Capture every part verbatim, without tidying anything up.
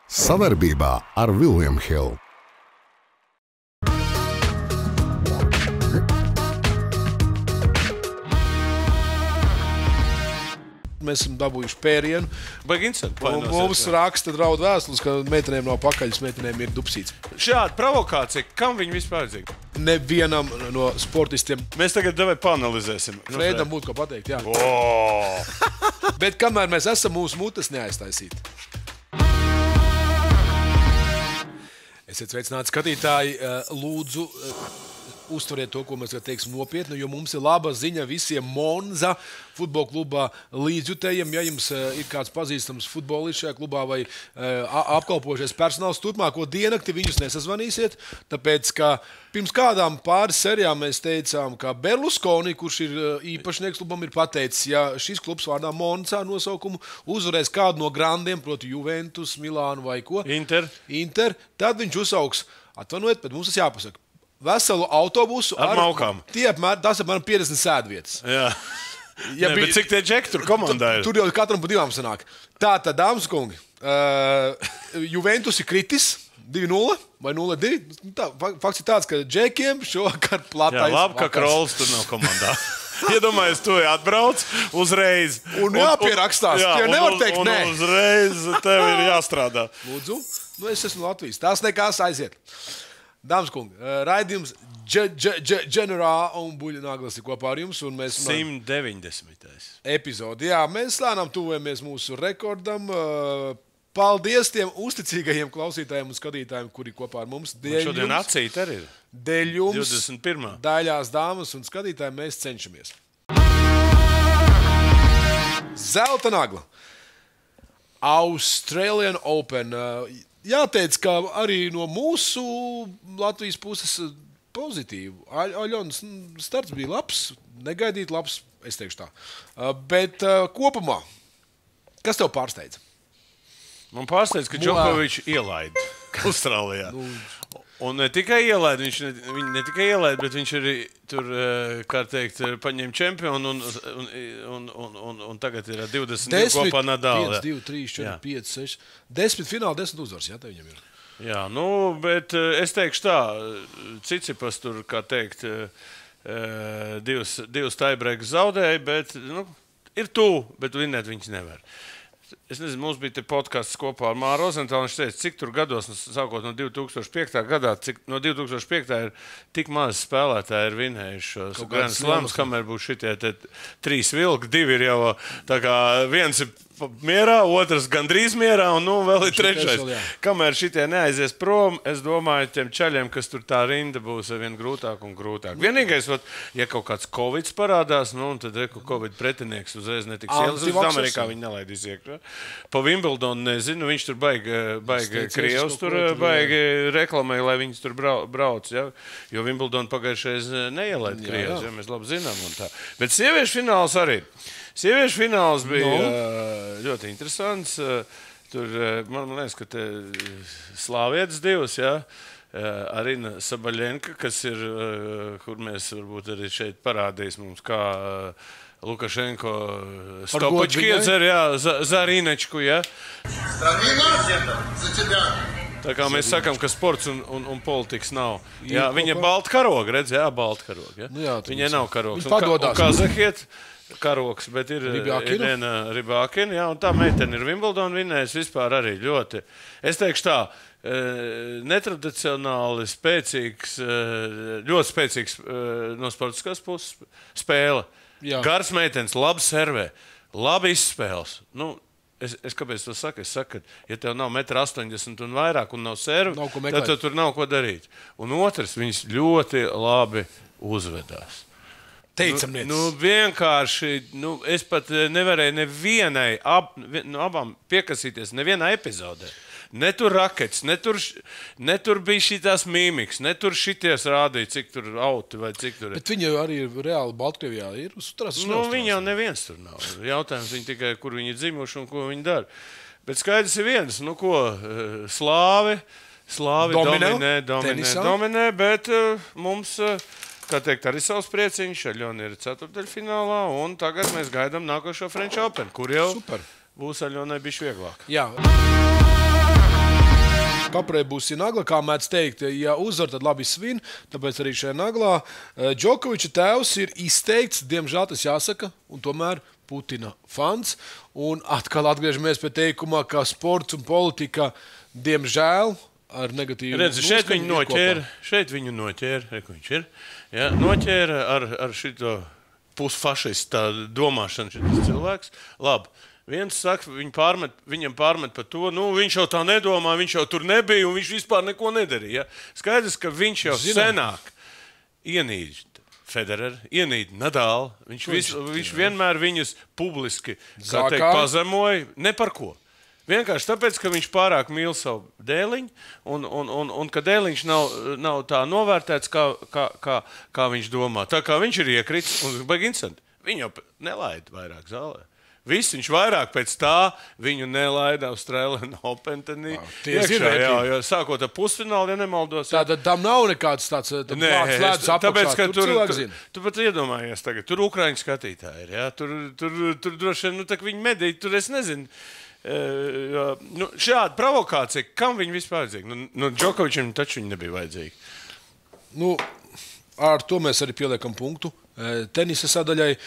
Savarbībā ar William Hill. Mēs esam dabūjuši pērienu. Un mums raksta draudu vēstules, ka meitenēm nav pakaļas, meitenēm ir dupsīts. Šāda provokācija, kam viņi vispār vajadzīga? Nevienam no sportistiem. Mēs tagad davai paanalizēsim. Freidam būtu ko pateikt, jā. Oh. Bet kamēr mēs esam, mūsu mutes neaiztaisīt. Esiet sveicināti skatītāji, lūdzu, uztveriet to, ko mēs teiksim nopietni, jo mums ir laba ziņa visiem Monza futbola klubā līdzjutējiem. Ja jums ir kāds pazīstams futbolists šajā klubā vai apkalpošais personāls, turpmāko diennakti viņus nesazvanīsiet, tāpēc, ka pirms kādām pāris serijām mēs teicām, ka Berlusconi, kurš ir īpašnieks klubam, ir pateicis, ja šis klubs vārdā Monza nosaukumu uzvarēs kādu no grandiem, proti Juventus, Milānu vai ko, Inter, Inter tad viņš uzsauks, atvainojiet, bet mums tas jāpasaka, veselu autobusu ar maukām. Tie apmēram, tas apmēram piecdesmit sēdvietas. Jā. Ja ne, bija, bet cik tie džeki tur komandā ir? Tur jau katram pa divām sanāk. Tā tad, dāmas un kungi, uh, Juventus ir kritis divi nulle vai nulle divi. Tā, fakts ir tāds, ka džekiem šovakar platais. Jā, labi, ka Krols tur nav komandā. Iedomājies, tu atbrauc uzreiz. Un jāpierakstās. Jā, tie nevar teikt un, nē. Un uzreiz tev ir jāstrādā. Lūdzu, nu es esmu Latvijas. Tās nekās aiziet. Dāmas kungi, raidījums Generā un Buļļnaglis ir kopā ar jums. Un mēs simt deviņdesmitais epizodi. Jā, mēs lēnām tuvojamies mūsu rekordam. Paldies tiem uzticīgajiem klausītājiem un skatītājiem, kuri kopā ar mums. Dēļ šodien jums, acīt arī ir. Dēļ jums, divdesmit pirmā daļās dāmas un skatītāji, mēs cenšamies. Zelta nagla. Australian Open. Jāteic, ka arī no mūsu Latvijas puses pozitīvu. Aļonas starts bija labs, negaidīt labs, es teikšu tā. Bet kopumā, kas tev pārsteidza? Man pārsteidz, ka Džokovičs ielaida Austrālijā. Un ne tikai ielaida, viņš ne, viņ ne tikai ielaida, bet viņš arī tur, kā teikt, paņēma čempionu un, un, un, un, un, un tagad ir divdesmit divi kopā Nadal. pieci, divi, trīs, četri, pieci, seši. desmit fināli, desmit uzvars, jā, te viņam ir. Jā, nu, bet es teikšu tā, Cicipas tur, kā teikt, divas, divas taibrekas zaudēja, bet, nu, ir tuvu, bet vinnēt viņš nevar. Es nezinu, mums bija te podcasts kopā ar Māru Rozentālu, viņš teica, cik tur gados, sākot no divi tūkstoši piektā gadā, cik no divi tūkstoši piektā ir tik maz spēlētāji ir vinējuši šos Grand Slams, kamēr būs šitie te trīs vilki, divi ir jau tā kā viens ir mierā, otrs gandrīz mierā un nu vēl ir trešais. Kamēr šitie neaizies prom, es domāju, tiem čaļiem, kas tur tā rinda būs vien grūtāk un grūtāk. Vienīgais, vat, ja kaut kāds Covid parādās, nu, tad reku Covid pretinieks uzreiz netiks ielas. Uz Amerikā viņi nelaidīs iekšā. Pa Wimbledonu nezinu, viņš tur baigi, baigi Krievs tur baigi reklamēja, lai viņas tur brauc, ja? Jo Wimbledonu pagājušais neielaid Krievs, ja mēs labi zinām un tā. Bet sieviešu fināls arī. Sieviešu fināls bija no. ļoti interesants. Tur, man liekas, ka te slāvietas divas, ja? Arina Sabaļenka, kas ir, kur mēs varbūt arī šeit parādīs mums, kā Lukašenko stopački iedzer, jā, za Arīnečku, ja? Tā kā mēs sakām, ka sports un, un, un politikas nav. Jā, viņa balta karoga, redz, jā, balta karoga. Ja? Nu jā, viņa nav karogs. Viņa padodās. Un Kazahiet karoks, bet ir viena Ribākina, jā, un tā meitene ir Wimbledon vinnējis vispār arī ļoti. Es teikšu tā, netradicionāli spēcīgs, ļoti spēcīgs no sportiskās puses spēle. Jā. Gars meitenes, labi servē, labi izspēles. Nu, es, es kāpēc to saku? Es saku, ka ja tev nav metri astoņdesmit un vairāk un nav serve, nav tad tu tur nav ko darīt. Un otrs, viņas ļoti labi uzvedās. Teicamnieks. Nu, nu, vienkārši, nu, es pat nevarēju nevienai, ab, no abām piekasīties, nevienā epizodē. Ne tur rakets, ne tur, ne tur bija šitās mīmiks, ne tur šities rādīja, cik tur auti vai cik tur ir. Bet viņi reāli Baltkrievijā ir uzturās. Nu, viņi jau neviens tur nav. Jautājums viņi tikai, kur viņi ir dzimuši un ko viņi dara. Bet skaidrs ir viens, nu ko, slāvi, slāvi dominē, dominē, dominē, dominē bet uh, mums... Uh, Kā teikt, arī savs prieciņš, Aļona ir ceturtdaļfinālā, un tagad mēs gaidām nākošo French Open, kur jau Super. Būs Aļonai bišķi vieglāk. Jā. papreibūsi nagla, kā mēdz teikt, ja uzvar, tad labi svin, tāpēc arī šajā naglā Džokoviča tēvs ir izteikts, diemžēl tas jāsaka, un tomēr Putina fans, un atkal atgriežamies pie teikumā, ka sports un politika, diemžēl, ar negatīvu... Redzi, šeit viņu noķēra, šeit viņu noķēra, re, viņš ir, ja, noķēra ar, ar šito pusfašista domāšanu šitas cilvēks, labi. Viens saka, viņ pārmet, viņam pārmet par to, nu, viņš jau tā nedomā, viņš jau tur nebija un viņš vispār neko nedarīja. Ja? Skaidrs, ka viņš jau Zinām. senāk ienīd Federer, ienīd Nadal, viņš, viņš, vis, viņš vienmēr viņus publiski, kā teikt, pazemoja, ne par ko. Vienkārši tāpēc, ka viņš pārāk mīl savu dēliņu un, un, un, un ka dēliņš nav, nav tā novērtēts, kā, kā, kā, kā viņš domā. Tā kā viņš ir iekrits un baigi interesanti, viņu jau nelaid vairāk zālē. Viss viņš vairāk pēc tā viņu nelaida Australian Open. Iekšā, jā, jā, sākot ar pusfinālu, ja nemaldos. Tātad tam nav nekāds tāds Nē, es, tāpēc, ka tur, tur, tur, tu pat iedomājies tagad, tur Ukraiņu skatītāji ir, jā, tur, tur, tur droši vien, nu, tā viņi medī, tur es nezinu. Uh, nu, šāda provokācija, kam viņi vispār vajadzīgi? Nu, nu, Džokovičam taču viņi nebija vajadzīgi. Nu, ar to mēs arī pieliekam punktu tenisa sadaļai.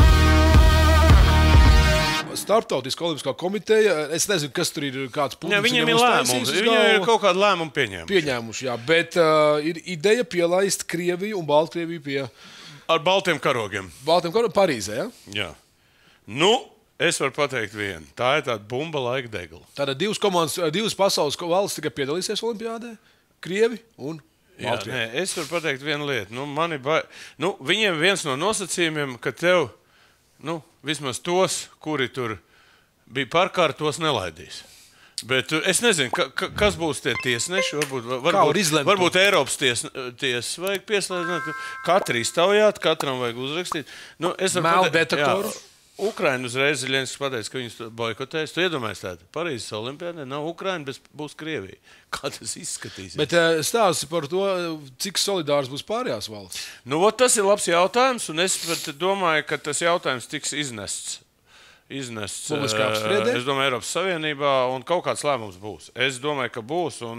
Starptautiskā olimpiskā komiteja, es nezinu, kas tur ir kāds punkts. Jā, viņiem ir lēmums, viņiem ir kaut kāda lēmuma pieņēmuši. Pieņēmuši, jā, bet uh, ir ideja pielaist Krieviju un Baltkrieviju pie... Ar baltiem karogiem. Baltiem karogiem Parīzē, jā? Jā. Nu, es varu pateikt vienu. Tā ir tāda bumba laika degla. Tātad divas komandas, divas pasaules valsts tikai piedalīsies olimpiādē, Krievi un Baltkrievi. Jā, nē, es varu pateikt vienu lietu. Nu, mani ba... nu, viņiem viens no nosacījumiem, ka tev... Nu, vismaz tos, kuri tur bija parkārt, tos nelaidīs. Bet es nezinu, ka, ka, kas būs tie tiesneši. Varbūt, varbūt, varbūt Eiropas ties, tiesas vajag pieslēgt. Katru iztaujāt, katram vajag uzrakstīt. Nu, Mēl detektoru. Ukraina uzreiz Zeļenskis pateica, ka viņus boikotēs. Tu iedomājies tādu. Parīzes olimpiādē nav Ukraina, bet būs Krievija. Kā tas izskatīsies? Bet stāsti par to, cik solidārs būs pārējās valsts. Nu, ot, tas ir labs jautājums, un es domāju, ka tas jautājums tiks iznests. Iznests, Publiskā apspriedē? Es domāju, Eiropas Savienībā, un kaut kāds lēmums būs. Es domāju, ka būs, un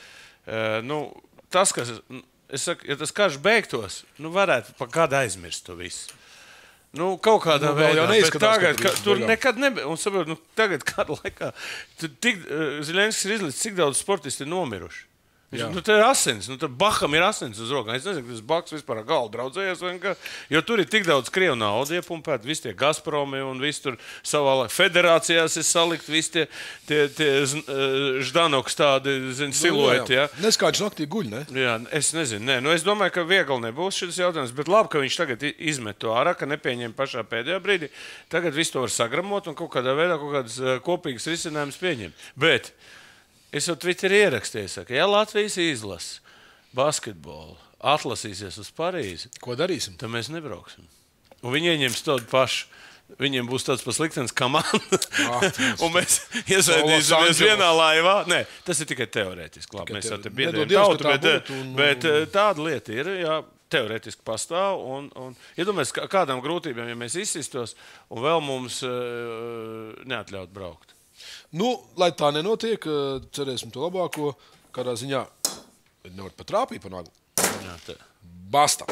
nu, tas, kas, es saku, ja tas karš beigtos, nu, varētu pa kādu aizmirst to visu. Nu, kaut kādā nu, veidā, bet tagad, ka tur beigām. Nekad nebija, un saprot, nu, tagad kādu laikā, tik, Zeļenskis ir izlicis, cik daudz sportisti ir nomiruši. Viņš, nu, tā ir asins, nu, tā Baham ir asins uz rokām. Es nezinu, ka tas Baks vispār ar galdu draudzējies, vai, jo tur ir tik daudz Krievu naudu iepumpēt, visi tie Gazpromi un visi tur savā laikā federācijās ir salikt, visi tie, tie, tie Ždanoks tādi, zin, silueti, jā. Neskāds naktī guļ, ne? Jā, es nezinu, nē, nu, es domāju, ka viegli nebūs šis jautājums, bet labi, ka viņš tagad izmet to ārā, ka nepieņem pašā pēdējā brīdī. Tagad visu to var sagramot un kaut kādā veidā kaut kādas kopīgas risinājumas pieņem. Bet es jau Twitterī ierakstīju, ka ja Latvijas izlasa basketbolu atlasīsies uz Parīzi, ko darīsim? Tad mēs nebrauksim. Un viņi ieņems tādu pašu. Viņiem būs tāds pasliktens komanda. Un mēs iesaidīsimies vienā laivā. Nē, tas ir tikai teorētiski. Labi, mēs jau te biedrējam tautu, bet, un... bet tāda lieta ir, jā, teorētiski pastāv. Un, un iedomājies, kādām grūtībām, ja mēs izsistos un vēl mums uh, neatļaut braukt. Nu, lai tā nenotiek, cerēsim to labāko. Kādā ziņā nevar pat trāpīt pa naglu. Jā, tā. Basta.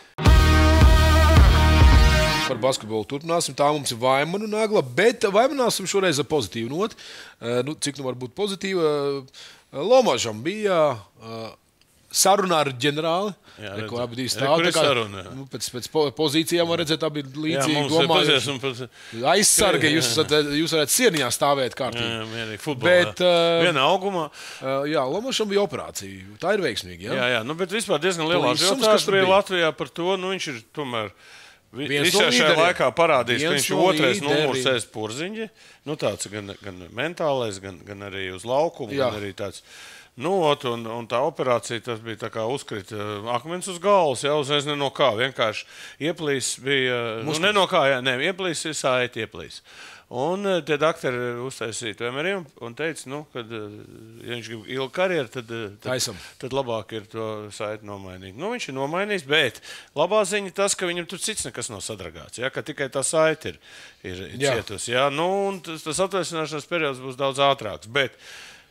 Par basketbolu turpināsim. Tā mums ir Vaimanu nagla, bet Vaimanāsim šoreiz ar pozitīvu noti. Nu, cik nu var būt pozitīva? Lomažam bija sarunā ar ģenerāli. Jā, Re, ko abi divi stāv. Tā kā, nu, pēc, pēc pozīcijām var redzēt, abi līdzīgi domājuši. Pēc... Aizsarga, jūs, esat, jūs varētu sienijā stāvēt kārtīgi. Jā, mierīgi, futbolā. Bet, uh, vienā augumā. Uh, jā, Lomašam bija operācija. Tā ir veiksmīga, jā? Jā, jā, nu, bet vispār diezgan lielā jautājums bija Latvijā par to. Nu, viņš ir tomēr visā šajā laikā parādījis, ka viņš ir otrais numurs aiz Purziņģi. Nu, tāds gan, gan mentālais, gan, gan arī uz laukumu, jā. Gan arī tāds... Nu, un, un tā operācija, tas bija tā kā uzkrita akmens uz galvas, jau uzreiz ne no kā, vienkārši ieplīs bija, Muskulis. Nu, ne no kā, jā, ne, ieplīs ir saiti ieplīs. Un tie doktori uztaisīja to M R I un teica, nu, kad, ja viņš grib ilgu karjeru, tad, tad, tad labāk ir to saiti nomainīt. Nu, viņš ir nomainījis, bet labā ziņa tas, ka viņam tur cits nekas nav sadragāts, ja, ka tikai tā saiti ir, ir cietusi. Ja. Nu, un tas, tas atvaisināšanās periods būs daudz ātrāks, bet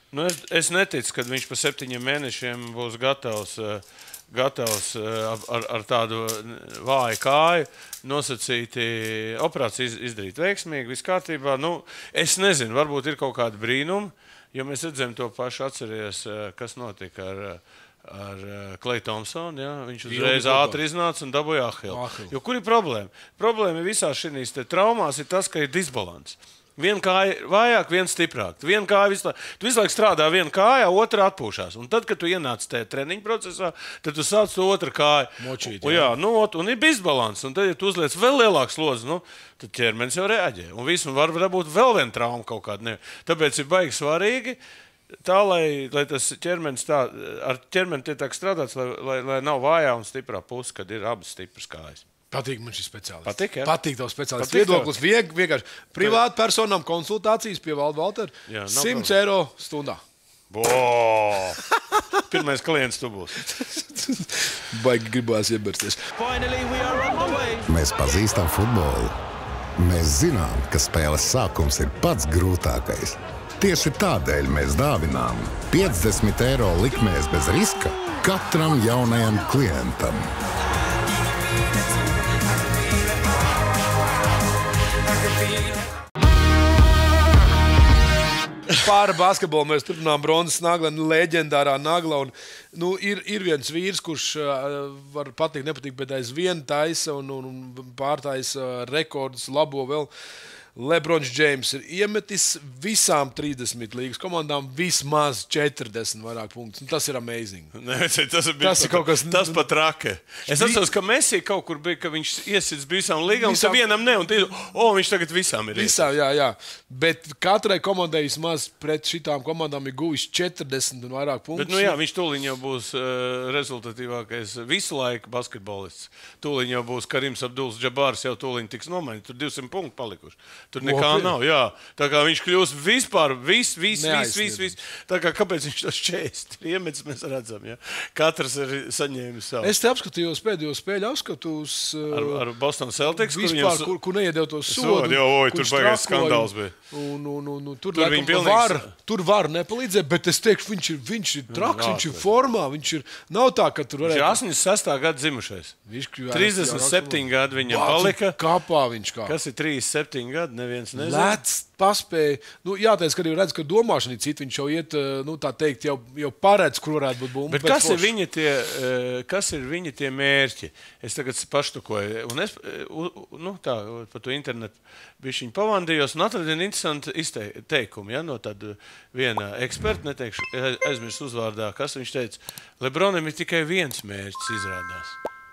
Nu, es, es neticu, ka viņš pa septiņiem mēnešiem būs gatavs, gatavs ar, ar tādu vāju kāju nosacīti operāciju izdarīt veiksmīgi, viss kārtībā. Nu, es nezinu, varbūt ir kaut kādi brīnumi, jo mēs redzam to pašu atceries, kas notika ar, ar Klay Thompsonu. Ja? Viņš uzreiz ātri iznāca un dabūja ahilu. Jo kur ir problēma? Problēma visās šīs traumās ir tas, ka ir disbalans. Viena kāja vājāk, viena stiprāk. Viena kāja visu laiku. Tu visu laiku strādā viena kājā, otra atpūšās. Un tad, kad tu ienāc tajā treniņu procesā, tad tu sāc to otru kāju. Močīt, jā. Jā, nu, un ir disbalans. Un tad, ja tu uzliec vēl lielāku slodzi, nu, tad ķermenis jau reaģē. Un viss var būt vēl viena trauma kaut kāda. Ne. Tāpēc ir baigi svarīgi, tā, lai, lai tas ķermenis tā, ar ķermeni tiek tā strādāts, lai, lai, lai nav vājā un stiprā puse, kad ir abas stipras kājas. Patīk man šis speciālists. Patīk, jā? Patīk tev speciālists. Viedoklis vieg, vienkārši privāti personām konsultācijas pie Valda Valtera. simts eiro stundā. Bo! Pirmais klients tu būsi. Baigi gribās iebersties. Mēs pazīstam futbolu. Mēs zinām, ka spēles sākums ir pats grūtākais. Tieši tādēļ mēs dāvinām piecdesmit eiro likmēs bez riska katram jaunajam klientam. Pāri basketbolu mēs turpinām bronzas nagla, leģendārā nagla. Un, nu, ir, ir viens vīrs, kurš uh, var patikt, nepatikt, bet aizvien taisa un, un, un pārtaisa rekordus, labo vēl. Lebrons Džeims ir iemetis visām trīsdesmit līgas komandām vismaz četrdesmit vairāk punktus. Nu, tas ir amazing. Ne, tas ir, tas pat, ir kaut kas tas pat rake. Es atceros, ka Messi kaut kur bija, ka viņš iesits visām līgām, visām... un vienam ne, un tie, o, viņš tagad visām ir visām, jā, jā. Bet katrai komandai vismaz pret šitām komandām ir guvis četrdesmit un vairāk punktus. Bet, nu jā, viņš tūliņ jau būs uh, rezultatīvākais visu laiku basketbolists. Tūliņ jau būs Karims Abduls Džabārs, jau tūliņ tiks nomainīts. Tur divsimt punktu palikuši. Tur nekā o, nav, jā. Tā kā viņš kļūs vispār, viss, viss, viss, viss, viss. Tā kā kāpēc viņš tos četrdesmit iemetis, mēs redzam, jā. Katrs ir saņēmis savu. Es te apskatījos pēdējo spēļu apskatus. Ar, ar Boston Celtics, vispār, kur, viņam... kur, kur neiedev to sodu. sodu jā, oj, tur baigais skandāls bija. Un, un, un, un, tur tur laikam, pilnīgs... var, tur var nepalīdzēt, bet es teikšu, viņš ir, viņš ir traks, viņš ir formā, viņš ir, nav tā, ka tur varētu... Viņš ir astoņdesmit sestā gada dzimušais. trīsdesmit septiņi gadi viņam Vā, palika. Kāpā viņš kā. Kas ir trīsdesmit septiņi gadi, neviens nezinu. Lēc, paspēja. Nu, jāteic, ka arī redz, ka domāšana ir cita. Viņš jau iet, nu, tā teikt, jau, jau paredz, kur varētu būt bumba. Bet kas ir, viņa tie, kas ir viņa tie mērķi? Es tagad paštukoju. Un es, nu, tā, pa to internetu bišķiņu pavandījos un atradu vienu interesantu teikumu, ja, no tāda viena eksperta, neteikšu, aizmirst uzvārdā, kas viņš teica, Lebronam ir tikai viens mērķis izrādās.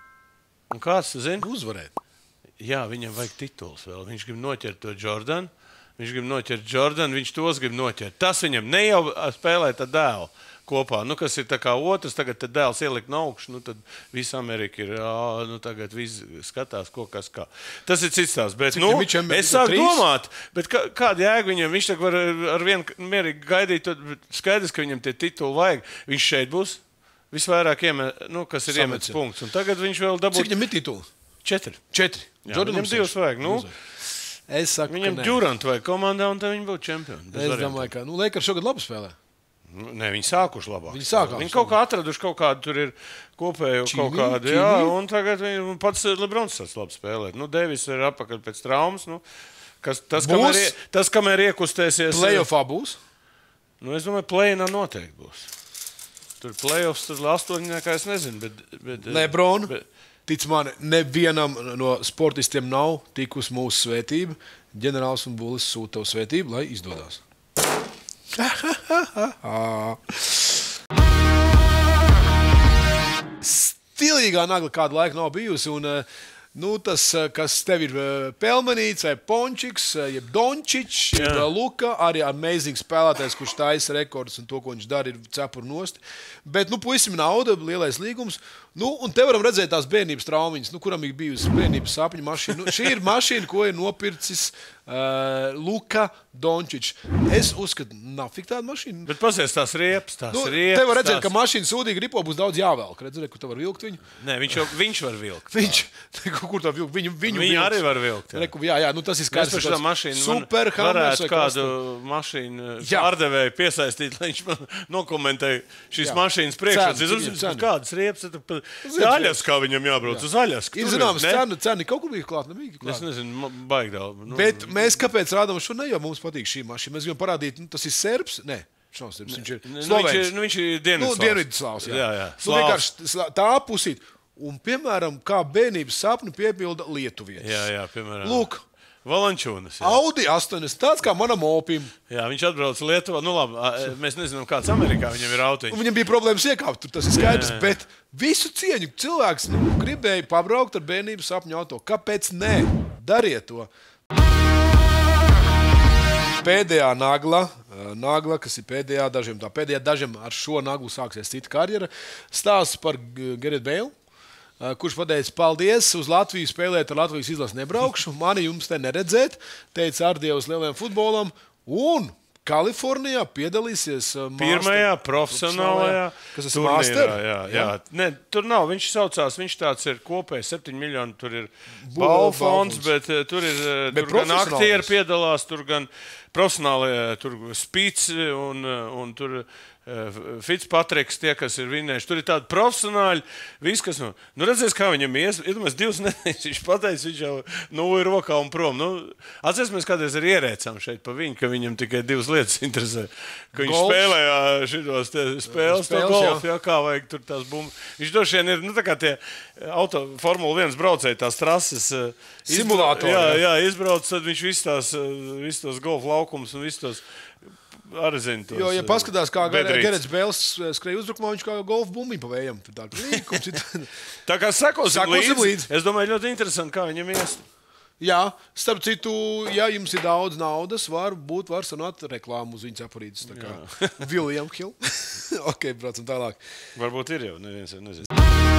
Un kāds, tu zini? Uzvarēt. Jā, viņam vajag tituls vēl. Viņš grib noķert to Jordanu, viņš grib noķert Jordanu, viņš tos grib noķert. Tas viņam ne jau spēlēt ar dēlu kopā, nu, kas ir tā kā otrs, tagad te dēls ielikt no augšu, nu, tad visa Amerika ir, ā, nu, tagad viss skatās, ko kas kā. Tas ir cits tās, bet, nu, es sāku domāt, bet kā, kāda jēga viņam, viņš tagad var ar vienu mierīgi gaidīt, skaidrs, ka viņam tie tituli vajag, viņš šeit būs visvairāk iemet, nu, kas ir iemetis punkts, un tagad viņš vēl dabūt... Cik viņam ir tituli? Četri. Četri. Jā, viņam divas vajag, nu... Es saku, viņam Durant vajag komandā, un tad viņi būtu čempioni. Es domāju, ka, nu, Lakers šogad labi spēlē. Nē, viņi sākuši labāk. Viņi sākās. Viņi kaut kā atraduši kaut kādu, tur ir kopējo Čīmī, kaut kādu, Čīmī. jā, un tagad viņi, pats Lebrons tāds labi spēlēt. Nu, Devis ir apakaļ pēc traumas, nu, kas, tas, Būs? kamēr, ie- tas, kamēr iekustēsies... Playoffā būs? Nu, es domāju, play-inā noteikti būs. Tur playoffs, tur astoņi, nekā es nezinu, bet... bet Lebron, bet, tic man, nevienam no sportistiem nav tikus mūsu svētība. Ģenerālis un Bulis sūta tev svētību, lai izdodas. Stilīgā nagla kādu laiku nav bijusi. Un, nu, tas, kas tev ir Pelmenīts, vai Pončiks, jeb Dončičs, jeb Luka, arī amazing spēlētājs, kurš taisa rekordus un to, ko viņš dara, ir cepuru nosti. Bet, nu, puisim nauda, lielais līgums. Nu, un te varam redzēt tās bērnības traumiņas, nu, kuram ir bijusi bērnības sapņu mašīna. Nu, šī ir mašīna, ko ir nopircis Uh, Luka Dončičs. Es uzskatu, nav fik tāda mašīna. Bet pasies tās riepas, tās Nu, riepas. te var redzēt, tās... ka mašīna sūdīgi ripo būs daudz jāvelk. Redz, kur tu var vilkt viņu? Nē, viņš, jau, viņš var vilkt. Viņš, kur to vilkt? Viņu, viņu, Viņu arī var vilkt. Jā, Reku, jā, jā, nu tas ir skaidrs. Es par šo mašīnu super varētu kādu mašīnu pārdevēju piesaistīt, lai viņš man nokomentēja šīs jā. Mašīnas priekšrocības. Uz kādas riepas, tad Aļaskā viņam jābrauc jā. Uz Aļasku. Ir zināms, cena, cena kaut kur bija klāt, nebija klāt. Es nezinu, baigi daudz. Nu, Bet mēs kāpēc rādām šo ne, jo mums patīk šī mašīna. Mēs gribam parādīt, nu, tas ir serbs? Nē. Šos serbs, viņš ir slovēns. Nu, viņš ir Dienvidslavs. Nu, Dienvidslavs, jā. jā, jā. Nu, vienkārši tā pusīt. Un, piemēram, kā bērnības sapni piepilda lietuvietis. Jā, jā, piemēram. Lūk. Valančūnas. Jā. Audi astoņdesmit, tāds kā manam opim. Jā, viņš atbrauc Lietuvā. Nu, labi, mēs nezinām, kāds Amerikā viņam ir autiņš. Viņam bija problēmas iekāpt, tur tas ir skaidrs. Jā, jā. Bet visu cieņu cilvēks nu, gribēja pabraukt ar bērnības sapņu auto. Kāpēc nē? Dariet to. Pēdējā nagla, nagla, kas ir pēdējā dažiem, tā pēdējā dažiem ar šo naglu sāksies cita karjera. Stāsts par Gareth Bale. Kurš pateica, paldies, uz Latviju spēlēt ar Latvijas izlasi nebraukšu, mani jums te neredzēt, teica ārdievs lielajam futbolam, un Kalifornijā piedalīsies pirmajā profesionālajā kas turnīrā. Master? Jā, jā. Ne, tur nav, viņš saucās, viņš tāds ir kopējs septiņi miljoni, tur ir balvu fonds, bet tur ir bet tur gan aktieri piedalās, tur gan profesionāli, tur spīci un, un tur Fitzpatricks, tie, kas ir vinnējuši. Tur ir tādi profesionāļi, viss, kas... Nu, nu redzēs, kā viņam ies, iedomās divas nedēļas, viņš pateica, viņš jau nu ir rokā un prom. Nu, atceries, kādreiz arī ierēcām šeit pa viņu, ka viņam tikai divas lietas interesē. Ka viņš Golf. Spēlējā šitos spēles, to golfu, jā, kā vajag tur tās bumbas. Viņš droši vien ir, nu tā kā tie auto Formula viens braucēji, tās trases... Simulātori. Jā, jā, izbrauc, tad viņš visu tās, visu tos golfu laukumus un visu tos... Arī zinu tos. Jo, ja paskatās, kā Gareths Bales skrēja uzbrukumā, viņš kā golfu bumbiņu pa vējam. Tā, tā kā sekosim līdzi. līdzi. Es domāju, ļoti interesanti, kā viņam ies. Jā, starp citu, ja jums ir daudz naudas, var būt, var sanāt reklāmu uz viņas aparītes. Tā kā William Hill. Ok, braucam tālāk. Varbūt ir jau, neviens jau nezinu.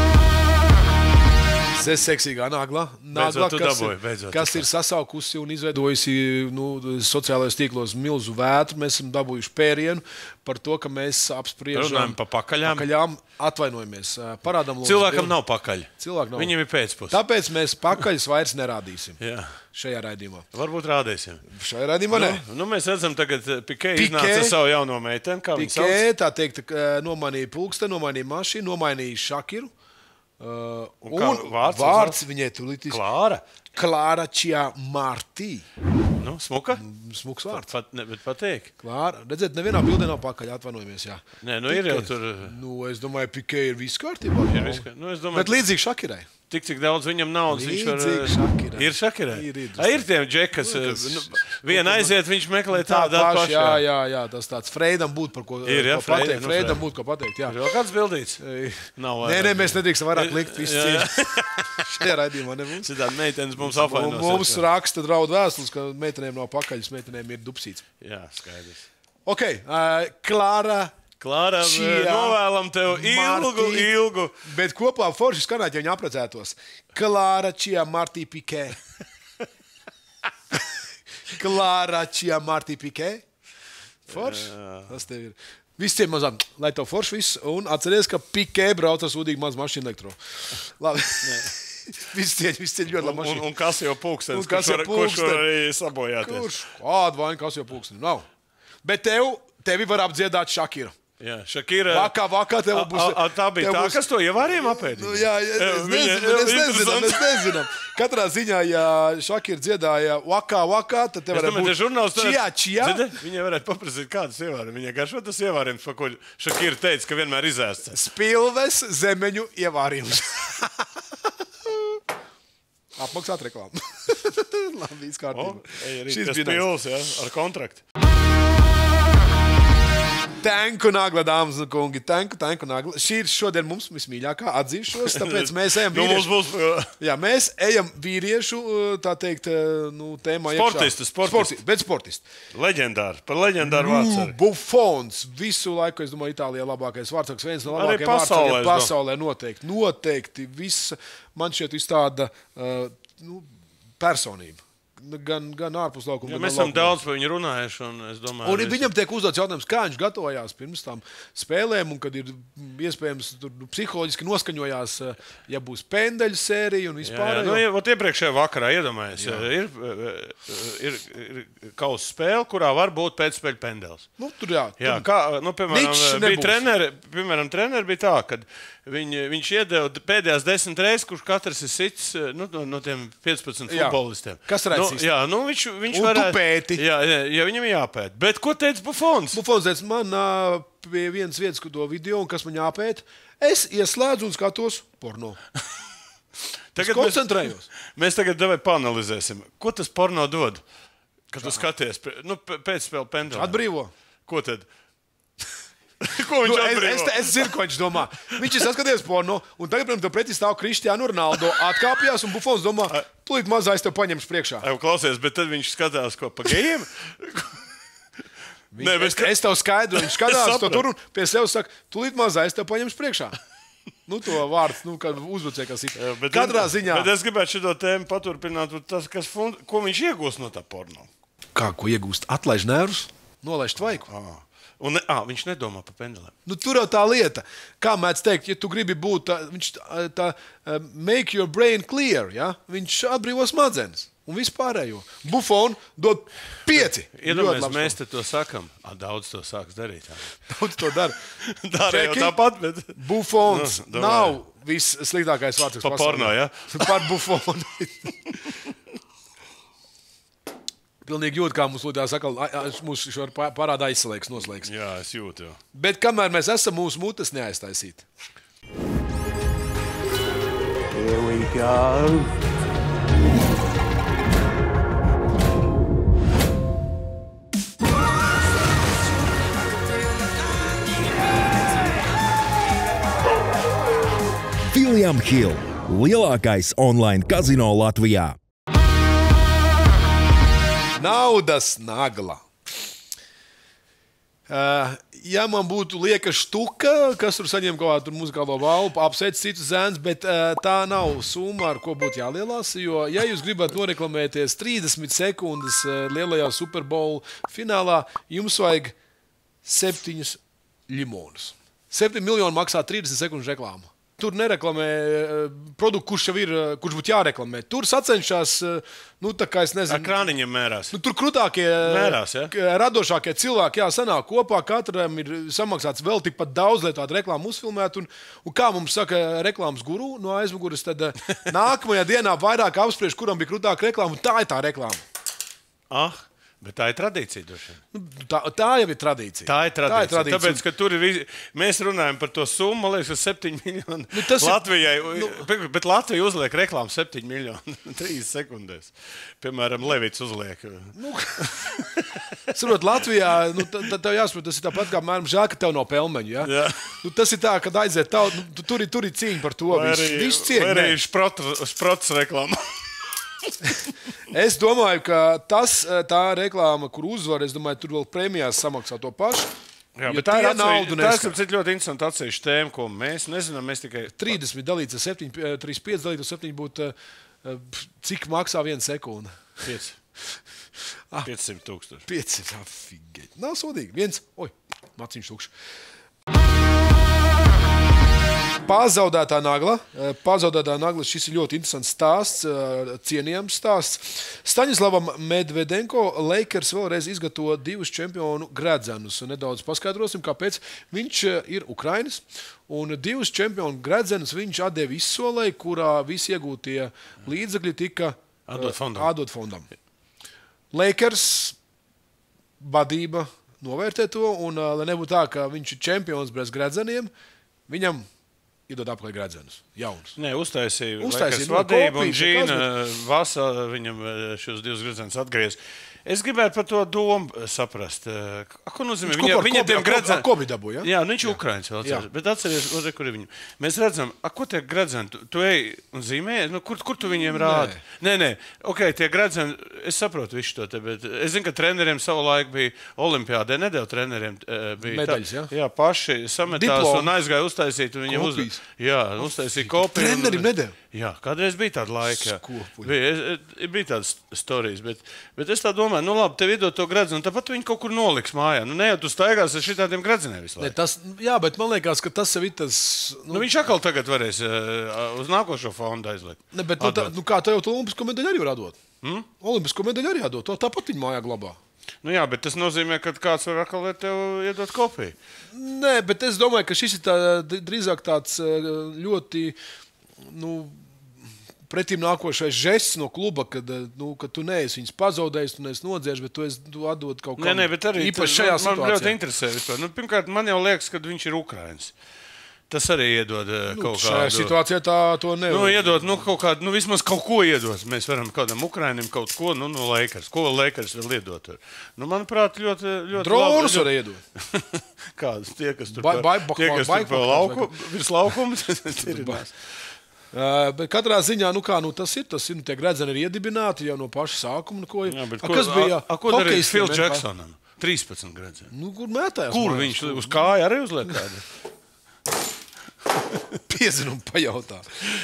Seksīgā nagla, nagla beidzot, kas, dabūji, ir, beidzot, kas ir sasaukusi un izveidojusi nu, sociālajos tīklos milzu vētru. Mēs esam dabūjuši pērienu par to, ka mēs apspriežam runājam pa pakaļām. pakaļām. Atvainojamies. Parādam, lūdzu, cilvēkam nav pakaļ. Cilvēkam nav. Viņam ir pēcpus. Tāpēc mēs pakaļus vairs nerādīsim. Jā. Šajā raidījumā. Varbūt rādīsim. Šajā raidījumā nu, ne. Nu, mēs redzam, tagad Pikē iznāca savu jauno meiteni. Pikē, tā teikt, nomainīja pulksteni, nomainīja mašīnu, nomainīja Šakiru. Uh, un, un vārds, vārds viņai tulīt ir Klāra. Klāra Čiamartī. Nu, smuka? Smuks vārds. Pat, ne, bet patīk. Klāra. Redzēt, nevienā bildē nav pakaļ, atvainojamies, jā. Nē, nu Pikē. Ir jau tur... Nu, es domāju, Pikē ir viss kārtībā. Ir viss kārtībā. Nu, es domāju... Bet līdzīgi Šakirai. Tik, cik daudz viņam naudas viņš var... Šakirai. Ir Šakirai? Ir, ir. A, ir tiem džekas. Nu, nu, viena aiziet, viņš meklē tā tādu pašu. Jā, jā, jā, tas tāds Freidam būtu par ko, ir, jā, ko Freid, pateikt. nu, Freidam būtu ko pateikt, jā. Ir vēl kāds bildīts? Nav nē, nē, mēs nedrīkstam vairāk likt visu cieņu. Šajā raidījumā nebūs. Citādi meitenes mums apvainos. Mums raksta draudu vēstules, ka meitenēm nav pakaļas, meitenēm ir dupsīts. Jā, skaidrs. Ok, uh, Klāra... Klāra, novēlam tev ilgu, Martī, ilgu. Bet kopā forši skanāt, ja viņi aprecētos. Klāra Čiamartī Pikē. Klāra Čiamartī Pikē. Forši? Tas tev ir. Visiem mazām, lai tev forši viss. Un atceries, ka Pikē brauc ar sūdīgi maz mašīnu elektro. Labi. Viss cieņ, viss cieņ ļoti labi mašīnu. Un, un kas jau pūkstens, kurš var, kurš var arī sabojāties. Kurš? Kādu vainu, kas jau pūksteni? Nav. Bet tev, tevi var apdziedāt Šakira. Jā, Šakira. Vakā, vakā tev būs... A, a, tā bija tā, būs... kas to ievārījām apēdīt? Nu, jā, jā, es nezinu, mēs nezinām, mēs nezinām. Katrā ziņā, ja Šakira dziedāja vakā, vakā, tad tev varētu būt... Žurnāls čijā, čijā. Viņai varētu paprasīt, kādas ievārījumi. Viņai garšo tas ievārījums, pa ko Šakira teica, ka vienmēr izēsts. Spilves zemeņu ievārījums. Apmaksāt reklāmu. Labi, viss kārtībā. Šis bija pils, jā, ar kontraktu. Tanku nagla, dāmas un kungi. Tanku, tanku nagla. Šī ir šodien mums vismīļākā atzīšos, tāpēc mēs ejam vīriešu. Nu, mums būs... Jā, mēs ejam vīriešu, tā teikt, nu, tēmā sportisti, iekšā. Sportisti. Bet sportisti. Leģendāri, par leģendāru vārdsargu. Buffons. Visu laiku, es domāju, Itālijā labākais vārdsargs. Viens no labākajiem vārdsargiem pasaulē noteikti. Noteikti. Viss, man šķiet, viss tāda uh, nu, personība. gan, gan ārpus laukuma. Ja, mēs esam daudz par viņu runājuši, un es domāju... Un viņam tiek uzdots jautājums, kā viņš gatavojās pirms tām spēlēm, un kad ir iespējams tur psiholoģiski noskaņojās, ja būs pendeļu sērija un vispār. Jā, jā. Nu, ja, iepriekšējā vakarā, iedomājies, ir, ir, ir kausa spēle, kurā var būt pēcspēļu pendels. Nu, tur jā. jā kā, nu, piemēram, bija treneri, piemēram, treneri bija tā, kad Viņ, viņš iedeva pēdējās desmit reizes, kurš katrs ir sits nu, no, no tiem piecpadsmit jā. futbolistiem. Kas redz? Nu, jā, nu viņš, viņš un varētu... tu pēti. Jā, jā, jā, viņam jāpēt. Bet ko teica Bufons? Bufons teica, man pie vienas vietas, kur to video, un kas man jāpēt, es ieslēdzu un skatos porno. Tagad es koncentrējos. Mēs, mēs tagad davai panalizēsim. Ko tas porno dod? Kad tu skaties nu, pēc spēle pendelē. Atbrīvo. Ko tad? Ko viņš nu, atbrīvo? Es, es, es zinu, ko viņš domā. Viņš ir saskaties porno, un tagad, protams, pretī stāv Cristiano Ronaldo atkāpjās, un Bufons domā, tūlīt mazā es tev paņemšu priekšā. Ai, klausies, bet tad viņš skatās, ko pa gejiem? Nē, bet... es, es tev skaidru, viņš skatās to tur un pie sevis saka, tūlīt mazā es tev paņemšu priekšā. Nu, to vārds, nu, kad uzbrucē, kas ir. Jā, katrā ziņā. Bet es gribētu šito tēmu paturpināt, tas, kas fund... ko viņš iegūst no tā porno. Kā, ko iegūst? Atlaiž nervus, nolaiž tvaiku. Ah. Un, à, viņš nedomā par pendelēm. Nu, tur jau tā lieta. Kā mēdz teikt, ja tu gribi būt tā, viņš tā, tā make your brain clear, ja? Viņš atbrīvo smadzenes un vispārējo. Bufon dod pieci. Iedomājies, mēs te to sakam. À, daudz to sāks darīt. Jā. Daudz to dara. Dara jau tāpat, bet... Bufons nu, nav viss sliktākais vārds. Pa porno, ja? Par bufonu. Pilnīgi jūt, kā mums lūdās atkal, mums šo parādā izslēgs, noslēgs. Jā, es jūtu. Jā. Bet kamēr mēs esam, mūsu mutes neaiztaisīt. Here we go. William Hill, lielākais online kazino Latvijā. Naudas nagla. Uh, ja man būtu lieka štuka, kas tur saņem kaut kādu muzikālo balvu, apsveic citus zēns, bet uh, tā nav summa, ar ko būtu jālielās, jo, ja jūs gribat noreklamēties trīsdesmit sekundes uh, lielajā Super Bowl finālā, jums vajag septiņus limonus. septiņi miljoni maksā trīsdesmit sekundes reklāma. Tur nereklamē produktu, kurš jau ir, kurš būtu jāreklamē. Tur sacenšās, nu, tā kā es nezinu. Ar krāniņiem mērās. Nu, tur krutākie, mērās, ja? radošākie cilvēki, jā, sanāk kopā, katram ir samaksāts vēl tikpat daudz, lai tādu reklāmu uzfilmētu. Un, un kā mums saka reklāmas guru no aizmuguras, tad nākamajā dienā vairāk apspriež, kuram bija krutāka reklāma, un tā ir tā reklāma. Ah. Bet tā ir tradīcija, droši vien. Tā, tā jau ir tradīcija. Tā ir tradīcija. Tā ir tradīcija. Tāpēc, ka tur ir visi... Mēs runājam par to summu, man liekas, ka septiņi miljoni nu, Latvijai. Nu... Bet Latvija uzliek reklāmu septiņi miljoni trīs sekundēs. Piemēram, Levits uzliek. Nu, saprot, Latvijā, nu, tev jāsaprot, tas ir tāpat kā mēram žēl, ka tev nav pelmeņu, ja? Jā. Nu, tas ir tā, kad aiziet taut, nu, tur, ir, tur ir cīņa par to. Viss, viss cieņa. Vai arī šprots reklāma. Es domāju, ka tas, tā reklāma, kur uzvar, es domāju, tur vēl prēmijās samaksā to pašu. Jā, bet tā ir nauda. Tā ir ļoti interesanti atsevišķa tēma, ko mēs nezinām. Mēs tikai trīsdesmit dalīts ar septiņi, trīsdesmit pieci dalīts ar septiņi būtu, cik maksā viena sekunda? pieci. piecsimt tūkstoši. piecsimt, afigēt. Nav sodīgi. Viens, oj, maciņš tukšs. Pazaudētā nagla. Pazaudētā nagla, šis ir ļoti interesants stāsts, cienījams stāsts. Staņislavam Medvedenko Lakers vēlreiz izgatavo divus čempionu gredzenus. Nedaudz paskaidrosim, kāpēc. Viņš ir Ukrainas, un divus čempionu gredzenus viņš atdeva izsolei, kurā visi iegūtie līdzekļi tika atdot fondam. Atdot fondam. Lakers vadība novērtē to, un lai nebūtu tā, ka viņš ir čempions bez gredzeniem, viņam iedod apkārt gredzenus, jaunus. Nē, uztaisīja, uztaisīja no vadību, un Džīna Vasa viņam šos divus gredzenus atgriez. Es gribētu par to domu saprast. Ko nozīmē? Viņa, viņa tiem gredzeniem... Ko bija dabū, ja? Jā, nu viņš ir Ukraiņas vēl atceries. Bet atceries, kur ir viņu. Mēs redzam, a, ko tie gredzeni? Tu, tu ej un zīmē? Nu, kur, kur tu viņiem rādi? Nē, nē. Ok, tie gredzeni, es saprotu visu to te, bet es zinu, ka treneriem savu laiku bija Olimpiādē, nedēļ treneriem bija medaļas, jā? Jā, paši sametās Diploma. Un aizgāja uztaisīt. Un viņiem uz... Jā, uztaisīja kopiju. Trenerim nedēļ? Jā, kādreiz bija tāda laika. Bija, bija tādas storijas, bet, bet es tā domāju, nu labi, tev iedod to gredzenu, un tāpat viņi kaut kur noliks mājā. Nu ne jau tu staigās ar šitādiem gredzeniem visu laiku. Ne, tas, jā, bet man liekas, ka tas sev ir tas... Nu, nu viņš atkal tagad varēs uh, uz nākošo fondu aizlikt. Ne, bet nu, tā, nu, kā tev to olimpisko medaļu arī var atdot? Hmm? Olimpisko medaļu arī atdot, to tāpat viņi mājā glabā. Nu jā, bet tas nozīmē, ka kāds var atkal tev iedot kopiju. Nē, bet es domāju, ka šis ir tā, drīzāk tāds ļoti, nu, pretīm nākošais žests no kluba, kad, nu, kad tu neesi viņus pazaudējis, tu neesi nodzieš, bet tu, esi, tu atdod kaut kam. Nē, nē, bet arī īpaši šajā man, man situācijā. ļoti interesē vispār. Nu, pirmkārt, man jau liekas, ka viņš ir Ukrainis. Tas arī iedod nu, kaut kādu... Šajā situācijā tā to nevar. Nu, iedod, nu, kaut kādu, nu, vismaz kaut ko iedot. Mēs varam kādam Ukrainim kaut ko, nu, no Lakers. Ko Lakers vēl iedot? Nu, manuprāt, ļoti, ļoti Dronus labi. var iedot. Kādus? Tie, kas tur Ba- ba- pa, tie, kas ba- tur pa ba- lauku, virs laukuma. Uh, bet katrā ziņā, nu kā, nu tas ir, tas ir, nu tie gredzeni ir iedibināti jau no paša sākuma. Nu, ko, Jā, bet a, ko, kas bija? A, a, ko darīja hokejistiem Phil vienkār- Jacksonam? trīspadsmit gredzeni. Nu, kur mētājās? Kur mājās? viņš uz kāja arī uzliek kādu? Piezinu un pajautā.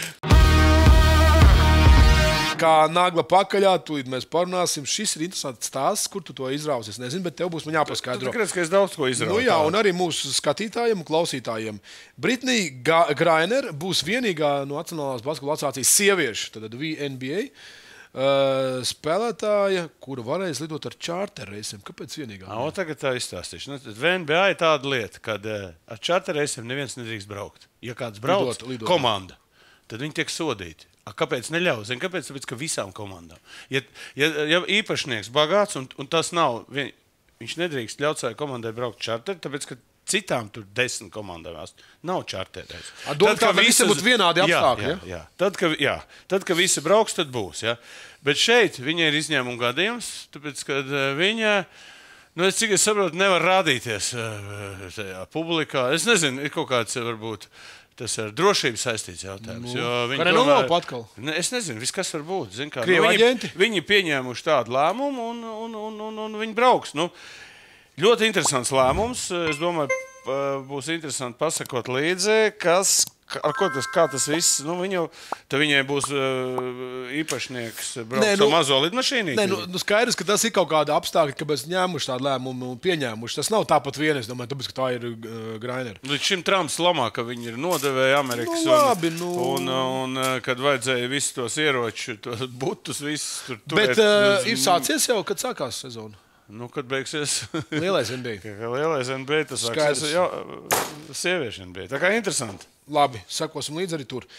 Kā nagla pakaļā, tūlīt mēs parunāsim. Šis ir interesants stāsts, kur tu to izrausi. Es nezinu, bet tev būs man jāpaskaidro. Tu redz, ka es daudz ko izrauju. Nu jā, un arī mūsu skatītājiem un klausītājiem. Britnija Griner būs vienīgā no Nacionālās basketbola asociācijas sieviešu, tad V N B A, uh, spēlētāja, kura varēs lidot ar čārterreisiem. Kāpēc vienīgā? O, tagad tā izstāstīšu. Nu, V N B A ir tāda lieta, kad uh, ar čārterreisiem neviens nedrīkst braukt. Ja kāds brauc, Lidot, lidot. komanda, tad viņi tiek sodīti. A, kāpēc neļauj? Zin, kāpēc? Tāpēc, ka visām komandām. Ja, ja, ja īpašnieks bagāts, un, un tas nav, vien, viņš nedrīkst ļaut savai komandai braukt čarteri, tāpēc, ka citām tur desmit komandām nav čarteris. Domā, ka visi būtu vienādi apstākļi, jā, jā, jā. Tad, ka, jā, tad, kad visi brauks, tad būs. Ja? Bet šeit viņai ir izņēmuma gadījums, tāpēc, kad viņa, nu, es, cik es saprotu, nevar rādīties tajā publikā. Es nezinu, ir kaut kāds, varbūt, tas ir drošības saistīts jautājums. Nu, Viņi kā tomēr, nav atkal? Ne, es nezinu, viss, kas var būt. Zin, kā, Krievu nu, aģenti? viņi, viņi pieņēmuši tādu lēmumu un, un, un, un, un viņi brauks. Nu, ļoti interesants lēmums. Es domāju, būs interesanti pasakot līdzi, kas, ar ko tas, kā tas viss, nu, viņu, viņai būs uh, īpašnieks braukt Nē, no nu, mazo lidmašīnī. Nē, nu, nu skaidrs, ka tas ir kaut kāda apstākļa, kāpēc ņēmuši tādu lēmumu un pieņēmuši. Tas nav tāpat vien, es domāju, tāpēc, ka tā ir uh, Griner. Līdz šim Trumps lamā, ka viņi ir nodevēji Amerikas Nu, labi, nu... un, un, un, kad vajadzēja visus tos ieročus, tos butus, visus tur turēt. Bet uh, ir sācies jau, kad sākās sezona. Nu, kad beigsies Lielais N B A. lielais N B A, tas Skaidrs. sāksies jau sieviešu N B A. Tā kā interesanti. Labi, sekosim līdzi arī tur.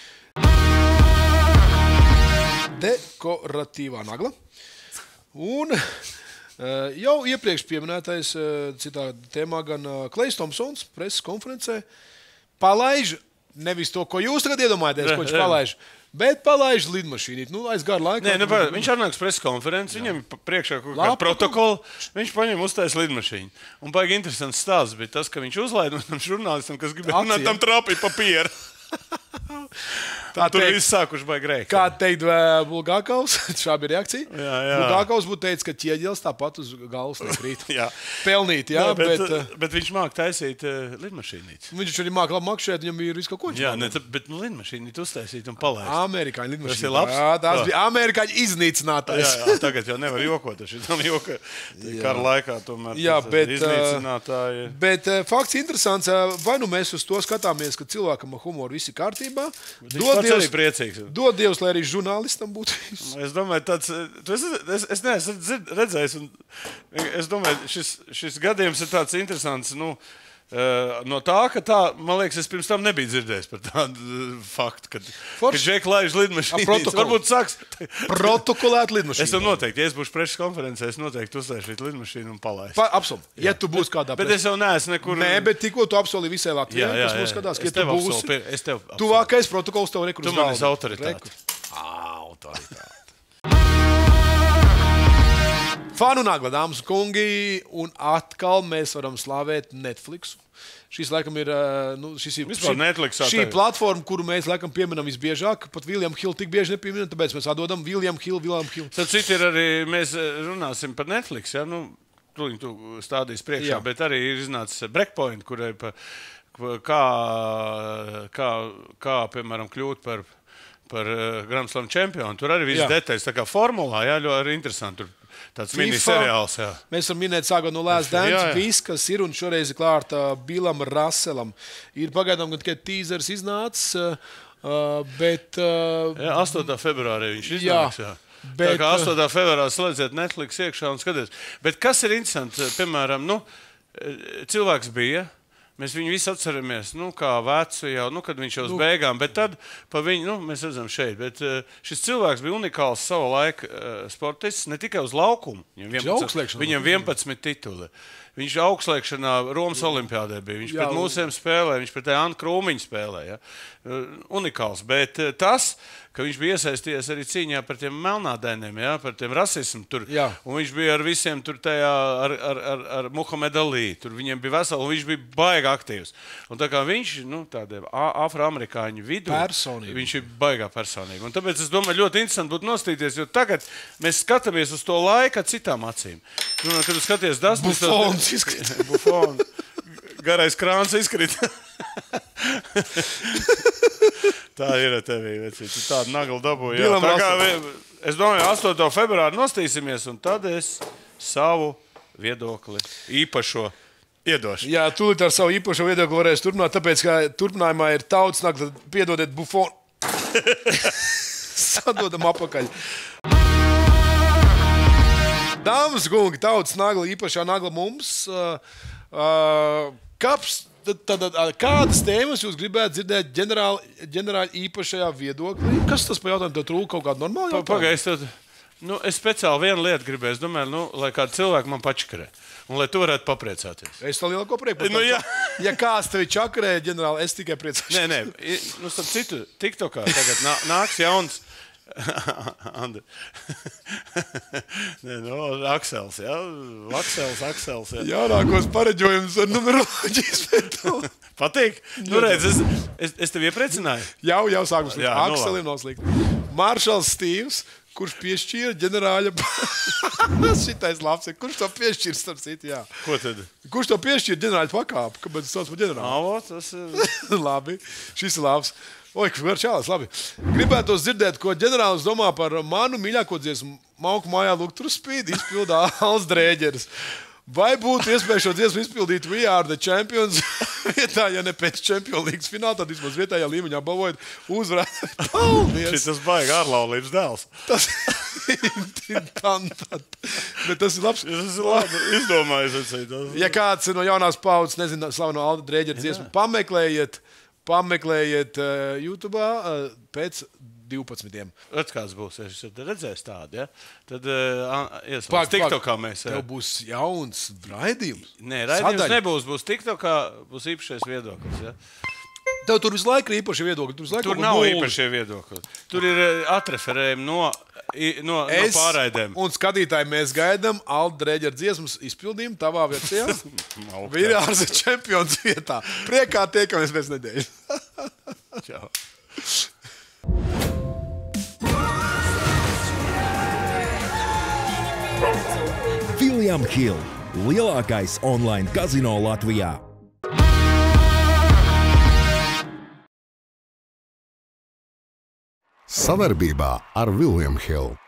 Dekoratīvā nagla. Un uh, jau iepriekš pieminētais uh, citā tēmā gan uh, Klejs Tomsons preses konferencē palaiž nevis to, ko jūs tagad iedomājaties, ko viņš palaiž, bet palaiž lidmašīnīt. Nu, aiz garu laiku. Nē, nu, viņš atnāks preses konferences, viņam priekšā kaut kāda protokola, viņš paņem uztais lidmašīnu. Un baigi interesants stāsts bija tas, ka viņš uzlaid no tam žurnālistam, kas gribēja runāt tam trapī papieru. Tā tur viss sākuši baigi rēkt. Kā teikt Bulgākaus, šā bija reakcija. Jā, jā. Bulgākaus būtu teicis, ka ķieģelis tāpat uz galvas nekrīt. Jā. Pelnīt, jā, Nē, bet, bet... bet, bet viņš māk taisīt uh, lidmašīnīti. Viņš arī māk labi makšēt, viņam ir visu kaut ko. Jā, ne, bet nu, lidmašīnīti uztaisīt un palaist. Amerikāņu lidmašīna. Tas ir labs? Jā, tās Jā. bija amerikāņu iznīcinātājs. Jā, jā, tagad jau nevar jokot ar šitām joka. Kara laikā tomēr Jā, tas bet, iznīcinātāji. Bet fakts interesants, vai nu mēs uz to skatāmies, ka cilvēkam ar humoru viss ir kārtībā. Viņš pats arī priecīgs. Dod Dievs, lai arī žurnālistam būtu. Es domāju, tāds, es, es, es neesmu redzējis. Un es domāju, šis, šis gadījums ir tāds interesants. Nu, no tā, ka tā, man liekas, es pirms tam nebiju dzirdējis par tādu faktu, kad, kad Džek laiž lidmašīnītes. Varbūt sāks... Protokolēt lidmašīnu. Es tam noteikti, ja es būšu preses konferencē, es noteikti uzstāšu lidmašīnu un palaišu. Absolut. Ja tu būsi kādā Bet es jau neesmu nekur... Nē, bet tikko tu apsolīji visai Latvijai, Jā, jā, kas mūs jā. skatās, Es ka tu tev būsi. apsolu, es tev apsolu. Tuvākais protokols tev rekur uz Tu man esi galda. autoritāte. Autoritāte. Fanu nagla, dāmas un kungi, un atkal mēs varam slavēt Netflixu. Šis, laikam, ir, nu, šis ir Vispār Netflixā šī tev. platforma, kuru mēs, laikam, pieminam visbiežāk. Pat William Hill tik bieži nepieminam, tāpēc mēs atdodam William Hill, William Hill. Tad citi ir arī, mēs runāsim par Netflix, ja? Nu, tu viņu tu stādīs priekšā, Jā. bet arī ir iznācis Breakpoint, kurai pa, kā, kā, kā, piemēram, kļūt par par uh, Grand Slam čempionu. Tur arī viss detaļas, tā kā formulā, jā, ļoti interesanti. Tur tāds miniseriāls, jā. Mēs varam minēt sākot no Last Dance, viss, kas ir, un šoreiz ir klārta Billam Russellam. Ir pagaidām, kad tikai teasers iznācis, uh, bet... Uh, jā, astotā februārī viņš iznāks, jā. jā. Bet, tā kā astotā februārā slēdziet Netflix iekšā un skaties. Bet kas ir interesanti, piemēram, nu, cilvēks bija... Mēs viņu visu atceramies, nu, kā vecu jau, nu, kad viņš jau uz beigām, bet tad pa viņu, nu, mēs redzam šeit, bet uh, šis cilvēks bija unikāls sava laika uh, sportists, ne tikai uz laukumu. Viņam vienpadsmit, viņam vienpadsmit tituli. Viņš augstslēgšanā Romas olimpiādē bija. Viņš jā, pret mūsiem spēlē, viņš pret Annu Krūmiņu spēlē. Ja? Uh, unikāls, bet uh, tas, ka viņš bija iesaistījies arī cīņā par tiem melnādainiem, ja? Par tiem rasismu tur. Jā. Un viņš bija ar visiem tur tajā, ar, ar, ar, ar Muhamed Ali. Tur viņiem bija veseli, un viņš bija baigā aktīvs. Un tā kā viņš, nu, tādiem afroamerikāņu vidū, personība. Viņš ir baigā personība. Un tāpēc es domāju, ļoti interesanti būtu nostīties, jo tagad mēs skatāmies uz to laiku citām acīm. Nu, kad tu skaties Dustin, Bufons izkrīt. Bufons. Garais krāns izkrīt. Tā ir tevī, vecīt. Tu tādu naglu dabūji. Jā. Tā kā, es domāju, astotā februāri nostīsimies, un tad es savu viedokli īpašo iedošu. Jā, tūlīt ar savu īpašo viedokli varēs turpināt, tāpēc, ka turpinājumā ir tautas nagla, tad piedodiet Bufonu. Sadodam apakaļ. Dāmas, kungi, tautas nagla, īpašā nagla mums. Uh, uh, kaps, tad, tad, kādas tēmas jūs gribētu dzirdēt ģenerāli, ģenerāli īpašajā viedoklī? Kas tas pa jautājumu? Tev trūka kaut kādu normālu jautājumu? Pagaidzi, tad, nu, es speciāli vienu lietu gribēju. Es domāju, nu, lai kādu cilvēku man pačakarē. Un lai tu varētu papriecāties. Es tā lielāko prieku. Nu, ja. ja kāds tevi čakarē, ģenerāli, es tikai priecāšos. Nē, nē, nu, starp citu, TikTokā tagad nā, nāks jauns Andri. Nē, no, Aksels, jā. Aksels, Aksels, jā. Jaunākos pareģojumus ar numeroloģijas metu. Patīk? Nu, redz, es, es, es tevi iepriecināju. Jau, jau sākums. Akselim noslīgt. Maršals Stīvs, kurš piešķīra ģenerāļa... Šitais labs ir. Kurš to piešķīra, starp citu, jā. Ko tad? Kurš to piešķīra ģenerāļa pakāpu? Kāpēc es sauc par ģenerāli? Avo, tas ir... Labi, šis ir labs. Oi, kur čālis, labi. Gribētos dzirdēt, ko ģenerālis domā par manu mīļāko dziesmu Mauku mājā Lukturu spīd, izpildā Alts Drēģeris. Vai būtu iespēja šo dziesmu izpildīt We Are The Champions vietā, ja ne pēc Champions Leagues fināla, tad vismaz vietējā līmeņā balvojot uzvarēt. Paldies! Šis baigi ārlaulības dēls. Tas ir bet tas ir labs. Tas ir labi izdomājis. Ja kāds no jaunās paudzes, nezinu, slaveno Alta Drēģera dziesmu, pameklējiet, pameklējiet uh, YouTube uh, pēc divpadsmitiem. Redz, kāds būs, es redzēs tādu, ja? Tad uh, ieslēdz TikTokā mēs. Tev būs jauns raidījums. Nē, raidījums Sadaļa. Nebūs, būs TikTokā, būs īpašais viedoklis, ja? Tev tur visu laiku ir īpaši viedokļi. Tur, tur nav īpašie viedokļi. Tur ir atreferējumi no, no, es, no pārraidēm. Un skatītāji mēs gaidām Alta Drēģera dziesmas izpildījumu tavā versijā. We Are The Champions vietā. Priekā tiekamies pēc nedēļas. Čau. William Hill, lielākais online kazino Latvijā. Savarbībā ar William Hill.